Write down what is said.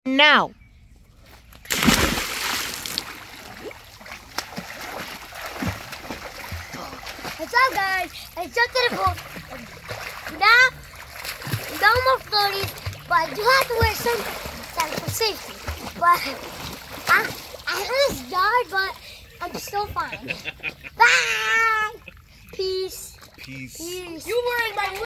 Now. What's up, guys? I jumped in the pool. Now, I'm almost floating, but I do have to wear some for safety. But I almost died, but I'm still fine. Bye. Peace. Peace. Peace. You were in my